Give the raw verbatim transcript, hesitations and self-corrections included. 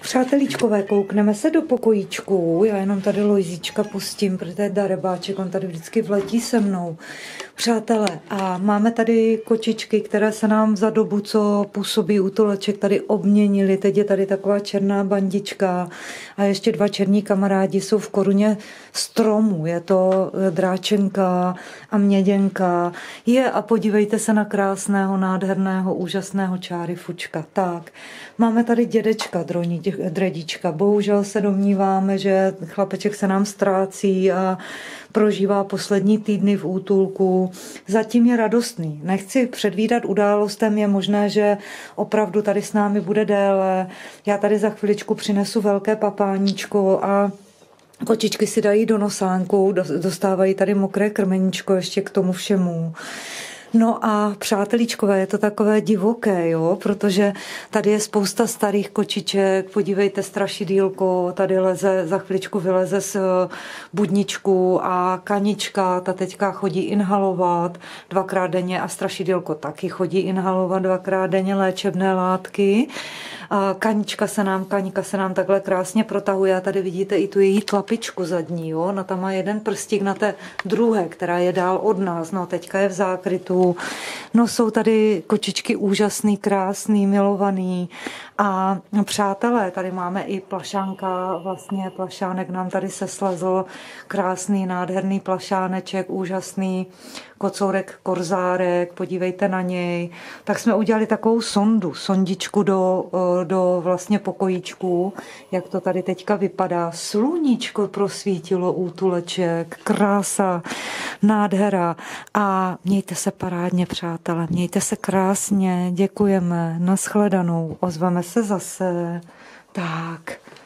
Přátelíčkové, koukneme se do pokojíčku. Já jenom tady Lojzíčka pustím, protože je darebáček, on tady vždycky vletí se mnou. Přátelé, a máme tady kočičky, které se nám za dobu, co působí útuleček, tady obměnily. Teď je tady taková černá bandička a ještě dva černí kamarádi jsou v koruně stromu. Je to dráčenka a měděnka. Je a podívejte se na krásného, nádherného, úžasného čáryfučka. Tak, máme tady dědečka, droní, dredíčka. Bohužel se domníváme, že chlapeček se nám ztrácí a prožívá poslední týdny v útulku. Zatím je radostný. Nechci předvídat událostem, je možné, že opravdu tady s námi bude déle. Já tady za chviličku přinesu velké papáníčko a kočičky si dají do nosánku, dostávají tady mokré krmeníčko ještě k tomu všemu. No a přátelíčkové, je to takové divoké, jo, protože tady je spousta starých kočiček, podívejte, strašidýlko, tady leze, za chviličku vyleze z budničku a Kanička, ta teďka chodí inhalovat dvakrát denně a strašidýlko taky chodí inhalovat dvakrát denně léčebné látky. A Kanička se nám, Kaňka se nám takhle krásně protahuje a tady vidíte i tu její tlapičku zadní, jo, ona tam má jeden prstík na té druhé, která je dál od nás, no teďka je v zákrytu. No jsou tady kočičky úžasný, krásný, milovaný a přátelé, tady máme i plašánka, vlastně plašánek nám tady seslezl, krásný, nádherný plašáneček, úžasný kocourek, korzárek, podívejte na něj. Tak jsme udělali takovou sondu, sondičku do, do vlastně pokojíčku, jak to tady teďka vypadá. Sluníčko prosvítilo útuleček, krása, nádhera a mějte se parádně, přátelé, mějte se krásně, děkujeme, nashledanou, ozveme se zase. Tak.